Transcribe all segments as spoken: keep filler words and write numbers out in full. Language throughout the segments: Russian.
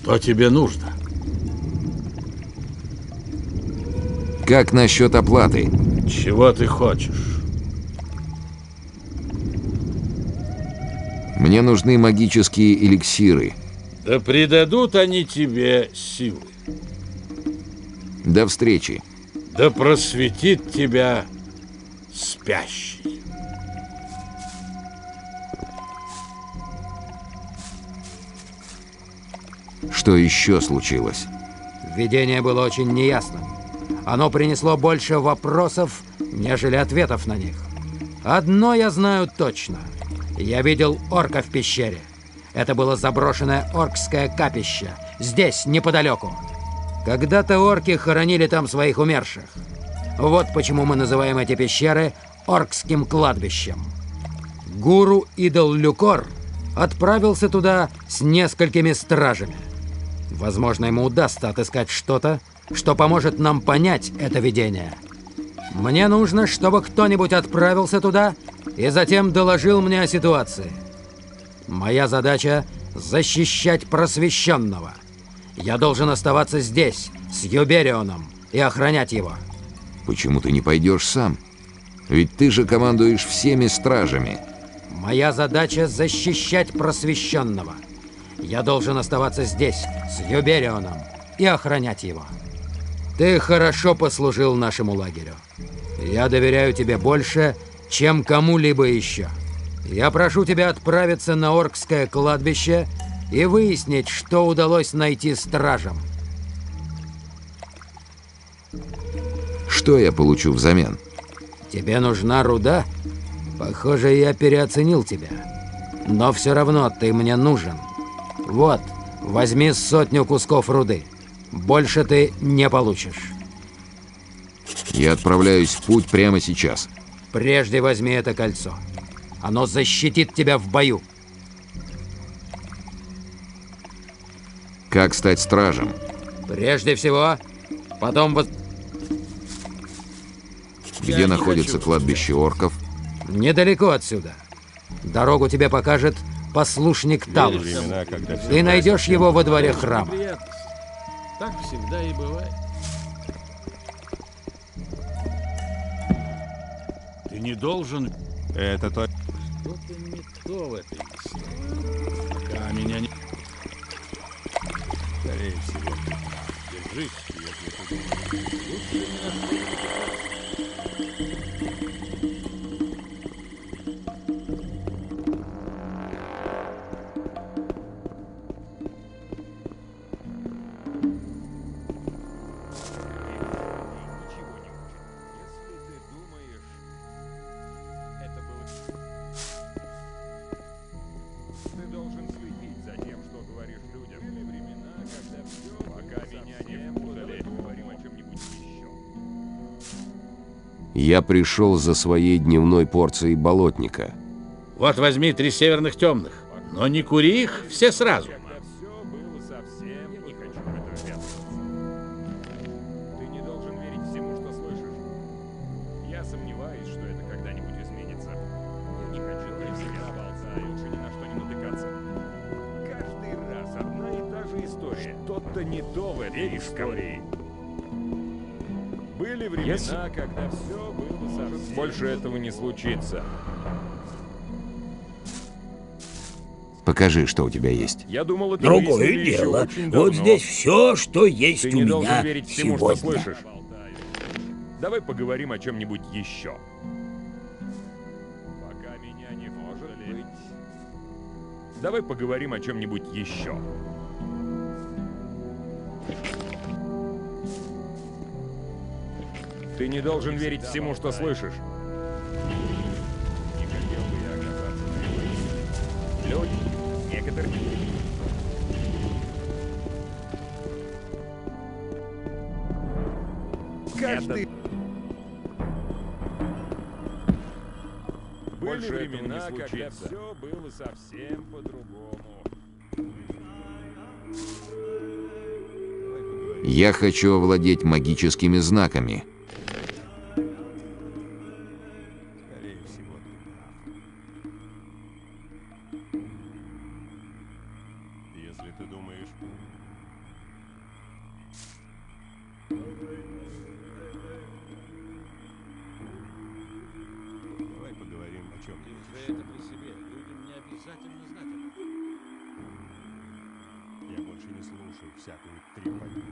Что тебе нужно? Как насчет оплаты? Чего ты хочешь? Мне нужны магические эликсиры. Да придадут они тебе силы. До встречи. Да просветит тебя спящий. Что еще случилось? Видение было очень неясным. Оно принесло больше вопросов, нежели ответов на них. Одно я знаю точно. Я видел орка в пещере. Это было заброшенное оркское капище. Здесь, неподалеку. Когда-то орки хоронили там своих умерших. Вот почему мы называем эти пещеры оркским кладбищем. Гуру Идол Люкор отправился туда с несколькими стражами. Возможно, ему удастся отыскать что-то, что поможет нам понять это видение. Мне нужно, чтобы кто-нибудь отправился туда и затем доложил мне о ситуации. Моя задача — защищать просвещенного. Я должен оставаться здесь, с Юберионом, и охранять его. Почему ты не пойдешь сам? Ведь ты же командуешь всеми стражами. Моя задача — защищать просвещенного. Я должен оставаться здесь, с Юберионом, и охранять его. Ты хорошо послужил нашему лагерю. Я доверяю тебе больше, чем кому-либо еще. Я прошу тебя отправиться на оркское кладбище и выяснить, что удалось найти стражам. Что я получу взамен? Тебе нужна руда? Похоже, я переоценил тебя. Но все равно ты мне нужен. Вот, возьми сотню кусков руды. Больше ты не получишь. Я отправляюсь в путь прямо сейчас. Прежде возьми это кольцо. Оно защитит тебя в бою. Как стать стражем? Прежде всего, потом вот... Где находится кладбище орков? Недалеко отсюда. Дорогу тебе покажет послушник Талус. Ты найдешь его во дворе храма. Так всегда и бывает. Ты не должен... Это то... Что-то не то в этой истории. Пока меня не... Скорее всего. Держись, если ты думаешь. Лучше не находиться. Я пришел за своей дневной порцией болотника. Вот возьми три северных темных. Но не кури их все сразу. Ты не должен верить всему, что слышишь. Я сомневаюсь, что это когда-нибудь изменится. Я не хочу при себе болтать, лучше ни на что не натыкаться. Каждый раз одна и та же история. Что-то не то в этой истории. Были времена, Если... когда все было совсем... Больше этого не случится. Покажи, что у тебя есть. Я думал, это другое дело. Вот здесь все, что есть Ты у не меня должен верить всему, что сегодня. слышишь. Давай поговорим о чем-нибудь еще. Пока меня не может быть. Давай поговорим о чем-нибудь еще. Ты не должен верить всему, что слышишь. Не хотел бы я оказаться на его месте. Люди, некоторые... Каждый... Были времена, когда все было совсем по-другому. Я хочу овладеть магическими знаками. Скорее всего, ты прав. Если ты думаешь... чем-нибудь Держи еще. это при себе. Людям не обязательно знать об этом. Я больше не слушаю всякую трепотню.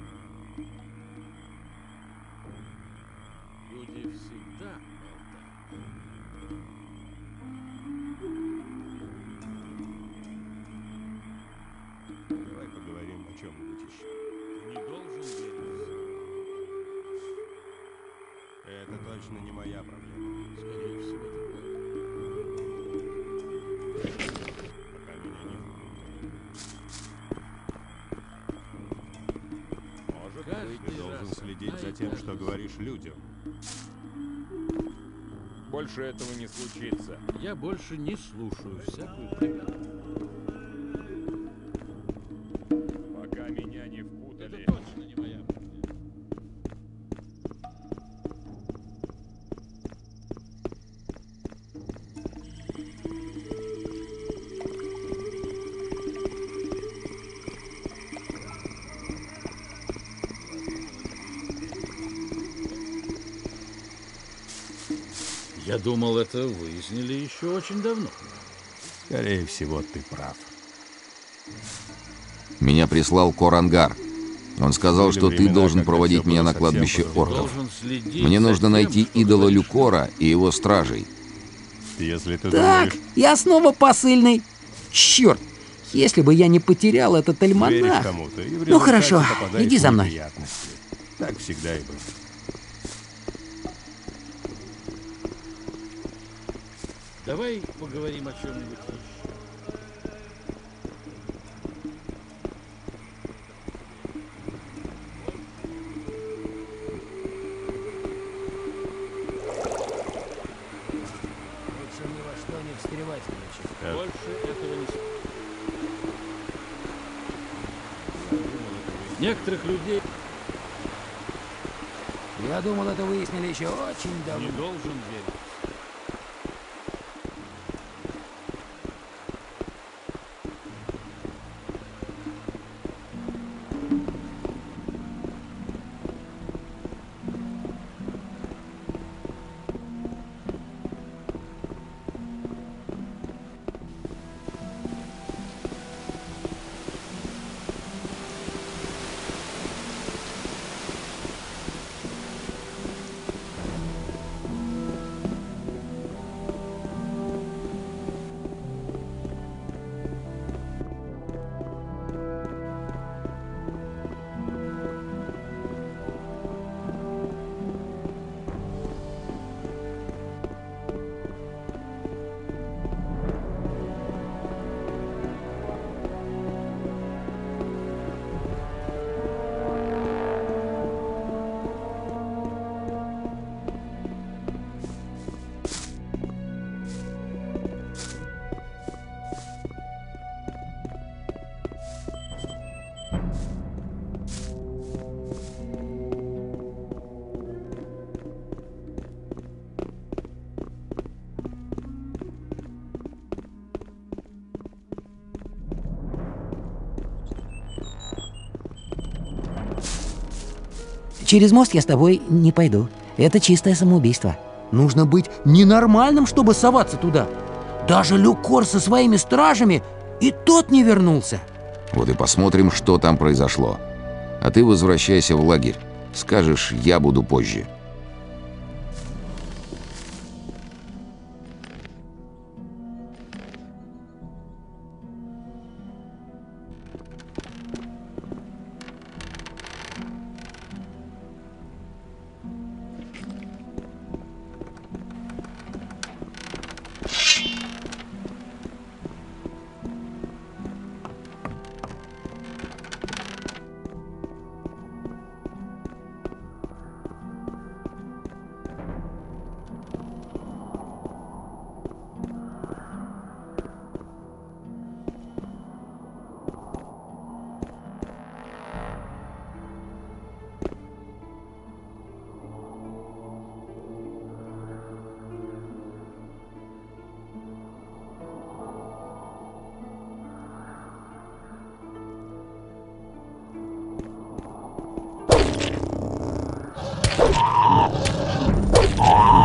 Люди всегда болтают. Давай поговорим о чем-нибудь еще. Ты не должен верить. Это точно не моя проблема. Скорее всего, такое. Пока меня не впутали. Может Каждый быть, ты должен раз следить одна за и тем, та что же говоришь людям. Больше этого не случится. Я больше не слушаю всякую брехню. Пока меня не Это впутали. точно не моя проблема. Я думал, это выяснили еще очень давно. Скорее всего, ты прав. Меня прислал Корангар. Он сказал, Были что ты времена, должен когда проводить всё меня было на совсем кладбище по-другому. орков. Должен следить Мне за нужно тем, найти что идола говоришь. Люкора и его стражей. Если ты Так, думаешь, я снова посыльный. Черт, если бы я не потерял этот веришь альманах. кому-то, и в Ну результате хорошо, попадаешь иди в за мной. неприятности. Так всегда и было. Давай поговорим о чем-нибудь еще. Лучше ни во что не встревать, Так. Больше этого не... с- Некоторых людей Я думал, это выяснили еще очень давно. не должен верить. Через мост я с тобой не пойду. Это чистое самоубийство. Нужно быть ненормальным, чтобы соваться туда. Даже Люкор со своими стражами, и тот не вернулся. Вот и посмотрим, что там произошло. А ты возвращайся в лагерь. Скажешь, я буду позже. Ah!